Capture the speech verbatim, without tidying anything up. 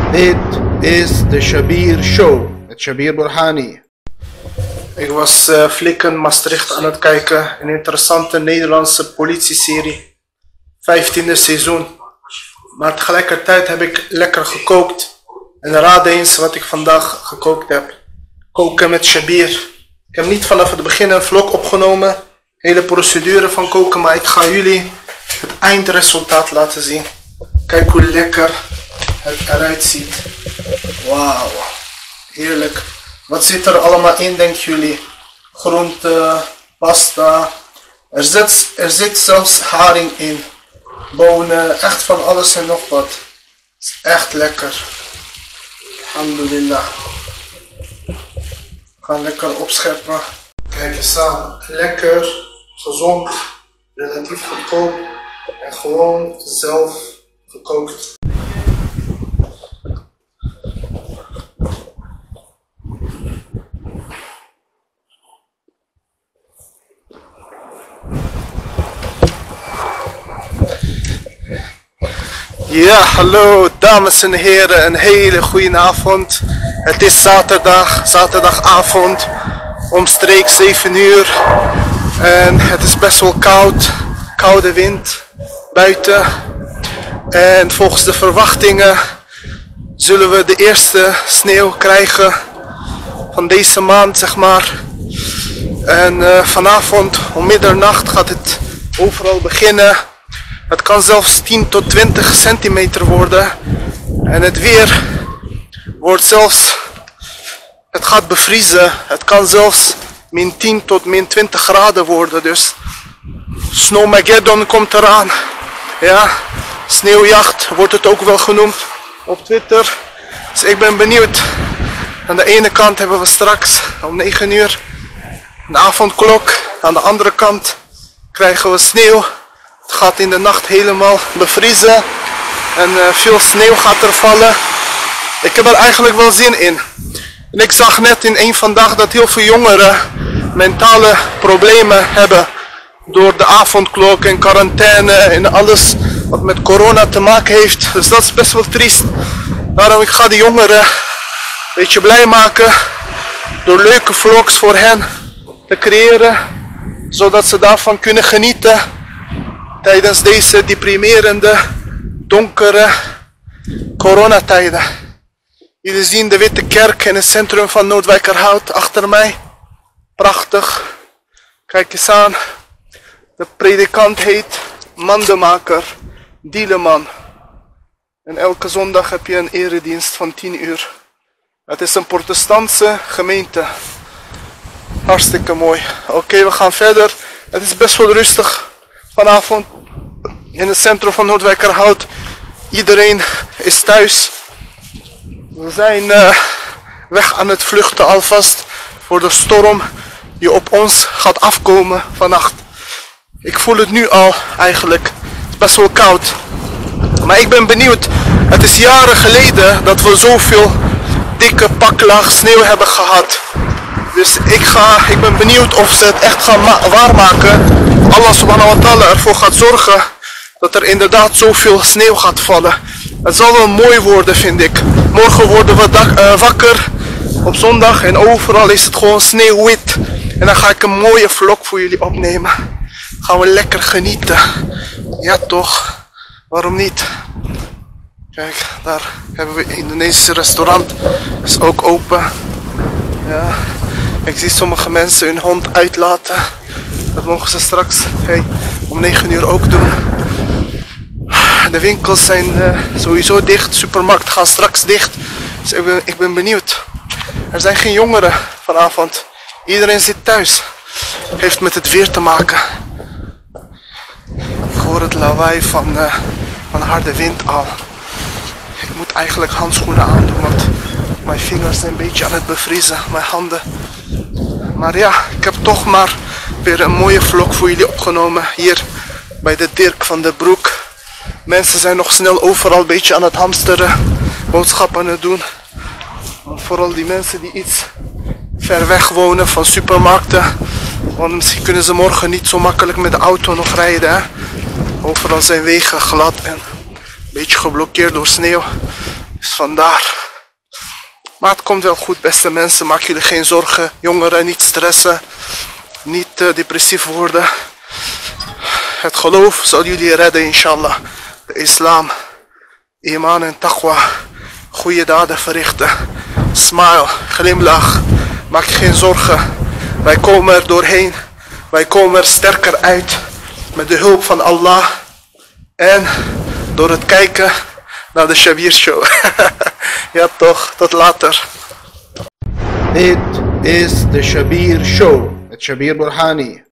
Dit is de Shabir Show met Shabir Burhani. Ik was uh, Flikken Maastricht aan het kijken. Een interessante Nederlandse politieserie. vijftiende seizoen. Maar tegelijkertijd heb ik lekker gekookt. En raad eens wat ik vandaag gekookt heb. Koken met Shabir. Ik heb niet vanaf het begin een vlog opgenomen. Hele procedure van koken. Maar ik ga jullie het eindresultaat laten zien. Kijk hoe lekker het eruit ziet. Wauw. Heerlijk. Wat zit er allemaal in, denken jullie? Groente, pasta. Er zit, er zit zelfs haring in. Bonen. Echt van alles en nog wat. Het is echt lekker. Alhamdulillah. We gaan lekker opscheppen. Kijk eens aan. Lekker, gezond, relatief goedkoop. En gewoon zelf gekookt. Ja, hallo dames en heren, een hele goede avond. Het is zaterdag, zaterdagavond, omstreeks zeven uur. En het is best wel koud, koude wind buiten. En volgens de verwachtingen zullen we de eerste sneeuw krijgen van deze maand, zeg maar. En uh, vanavond om middernacht gaat het overal beginnen. Het kan zelfs tien tot twintig centimeter worden. En het weer wordt zelfs, het gaat bevriezen. Het kan zelfs min tien tot min twintig graden worden. Dus Snowmageddon komt eraan. Ja, sneeuwjacht wordt het ook wel genoemd op Twitter. Dus ik ben benieuwd. Aan de ene kant hebben we straks om negen uur een avondklok. Aan de andere kant krijgen we sneeuw. Het gaat in de nacht helemaal bevriezen. En uh, veel sneeuw gaat er vallen. Ik heb er eigenlijk wel zin in. En ik zag net in een vandaag dat heel veel jongeren mentale problemen hebben. Door de avondklok en quarantaine en alles wat met corona te maken heeft. Dus dat is best wel triest. Daarom ik ga de jongeren een beetje blij maken. Door leuke vlogs voor hen te creëren. Zodat ze daarvan kunnen genieten. Tijdens deze deprimerende, donkere coronatijden. Jullie zien de Witte Kerk in het centrum van Noordwijkerhout achter mij. Prachtig. Kijk eens aan. De predikant heet Mandemaker, Dieleman. En elke zondag heb je een eredienst van tien uur. Het is een protestantse gemeente. Hartstikke mooi. Oké, okay, we gaan verder. Het is best wel rustig vanavond in het centrum van Noordwijkerhout. Iedereen is thuis. We zijn uh, weg aan het vluchten alvast voor de storm die op ons gaat afkomen vannacht. Ik voel het nu al eigenlijk. Het is best wel koud. Maar ik ben benieuwd. Het is jaren geleden dat we zoveel dikke paklaag sneeuw hebben gehad. Dus ik, ga, ik ben benieuwd of ze het echt gaan waarmaken. Allah subhanahu wa ta'ala ervoor gaat zorgen dat er inderdaad zoveel sneeuw gaat vallen. Het zal wel mooi worden, vind ik. Morgen worden we dak, uh, wakker op zondag en overal is het gewoon sneeuwwit. En dan ga ik een mooie vlog voor jullie opnemen. Gaan we lekker genieten. Ja toch, waarom niet? Kijk, daar hebben we een Indonesische restaurant. Dat is ook open. Ja. Ik zie sommige mensen hun hond uitlaten. Dat mogen ze straks hey, om negen uur ook doen. De winkels zijn uh, sowieso dicht. De supermarkten gaan straks dicht. Dus ik ben, ik ben benieuwd. Er zijn geen jongeren vanavond. Iedereen zit thuis. Heeft met het weer te maken. Ik hoor het lawaai van, uh, van harde wind al. Ik moet eigenlijk handschoenen aandoen, want mijn vingers zijn een beetje aan het bevriezen. Mijn handen. Maar ja, ik heb toch maar weer een mooie vlog voor jullie opgenomen. Hier bij de Dirk van de Broek. Mensen zijn nog snel overal een beetje aan het hamsteren. Boodschappen aan het doen. Maar vooral die mensen die iets ver weg wonen van supermarkten. Want misschien kunnen ze morgen niet zo makkelijk met de auto nog rijden. Hè? Overal zijn wegen glad en een beetje geblokkeerd door sneeuw. Dus vandaar. Maar het komt wel goed, beste mensen. Maak jullie geen zorgen. Jongeren, niet stressen. Niet uh, depressief worden. Het geloof zal jullie redden, inshallah. De islam, iman en taqwa. Goede daden verrichten. Smile, glimlach. Maak je geen zorgen. Wij komen er doorheen. Wij komen er sterker uit. Met de hulp van Allah. En door het kijken naar de Shabir Show. Ja toch, tot later. Dit is de Shabir Show. Met Shabir Burhani.